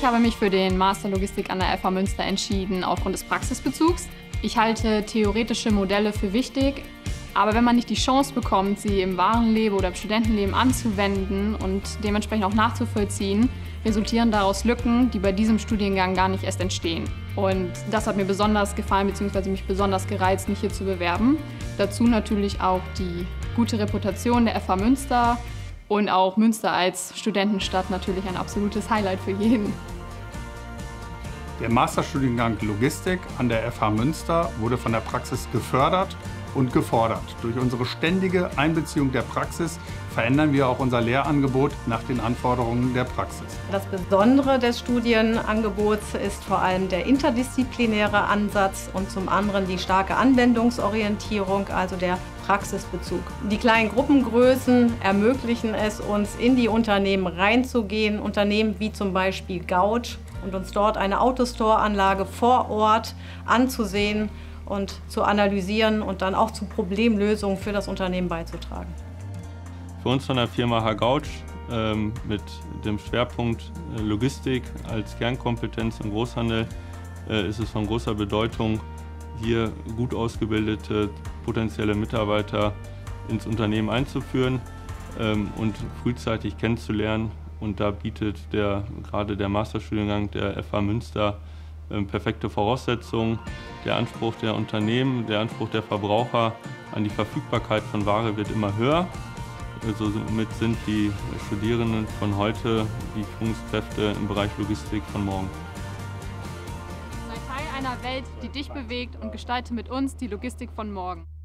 habe mich für den Master Logistik an der FH Münster entschieden aufgrund des Praxisbezugs. Ich halte theoretische Modelle für wichtig, aber wenn man nicht die Chance bekommt, sie im wahren Leben oder im Studentenleben anzuwenden und dementsprechend auch nachzuvollziehen, resultieren daraus Lücken, die bei diesem Studiengang gar nicht erst entstehen. Und das hat mir besonders gefallen bzw. mich besonders gereizt, mich hier zu bewerben. Dazu natürlich auch die gute Reputation der FH Münster und auch Münster als Studentenstadt natürlich ein absolutes Highlight für jeden. Der Masterstudiengang Logistik an der FH Münster wurde von der Praxis gefördert und gefordert. Durch unsere ständige Einbeziehung der Praxis verändern wir auch unser Lehrangebot nach den Anforderungen der Praxis. Das Besondere des Studienangebots ist vor allem der interdisziplinäre Ansatz und zum anderen die starke Anwendungsorientierung, also der Praxisbezug. Die kleinen Gruppengrößen ermöglichen es uns, in die Unternehmen reinzugehen, Unternehmen wie zum Beispiel Gauch, und uns dort eine Autostore-Anlage vor Ort anzusehen und zu analysieren und dann auch zu Problemlösungen für das Unternehmen beizutragen. Für uns von der Firma H. Gauch mit dem Schwerpunkt Logistik als Kernkompetenz im Großhandel ist es von großer Bedeutung, hier gut ausgebildete potenzielle Mitarbeiter ins Unternehmen einzuführen und frühzeitig kennenzulernen. Und da bietet gerade der Masterstudiengang der FH Münster perfekte Voraussetzungen. Der Anspruch der Unternehmen, der Anspruch der Verbraucher an die Verfügbarkeit von Ware wird immer höher. Somit sind die Studierenden von heute die Führungskräfte im Bereich Logistik von morgen. Sei Teil einer Welt, die dich bewegt, und gestalte mit uns die Logistik von morgen.